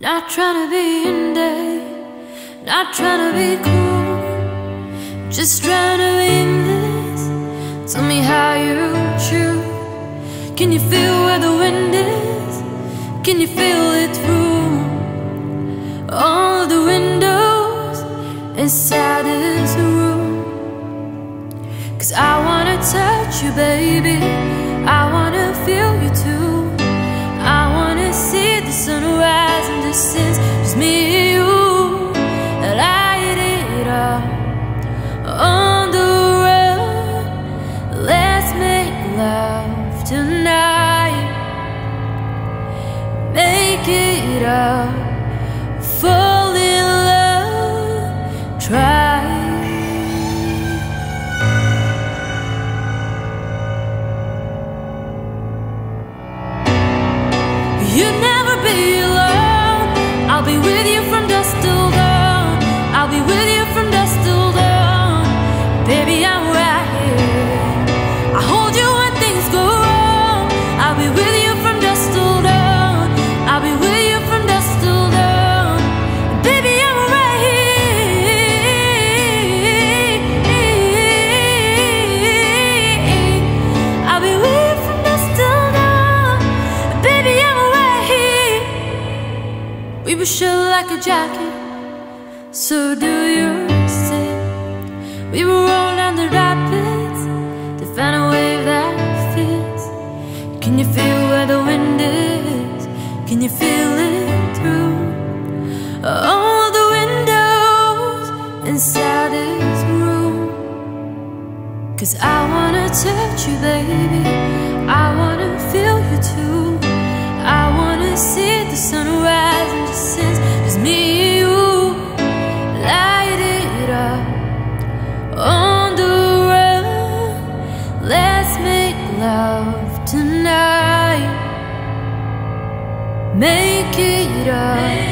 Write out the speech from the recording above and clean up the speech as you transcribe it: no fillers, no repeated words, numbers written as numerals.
Not trying to be in there, not trying to be cool, just trying to be in this. Tell me how you choose. Can you feel where the wind is? Can you feel it through all the windows inside this room? 'Cause I wanna touch you, baby, I wanna feel you too. I wanna see the sunrise in distance, just me and you. Light it up on the road. Let's make love tonight. Make it up, fall in love, try. You'll never be alone. I'll be with you from dusk till dawn. I'll be with you from dusk till dawn. Baby, I'm right here. I hold you when things go wrong. I'll be with you from dusk till dawn. I'll be with you from dusk till dawn. Baby, I'm right here. I'll be with you from dusk till dawn. Baby, I'm right here. We were sure like a jacket, so do you say. We were rolling down the rapids to find a wave that fits. Can you feel where the wind is? Can you feel it through all the windows inside this room? 'Cause I wanna touch you, baby, I wanna feel you too. I wanna see the sunrise in distance, just me and you. Light it up on the road. Let's make love tonight. Make it up.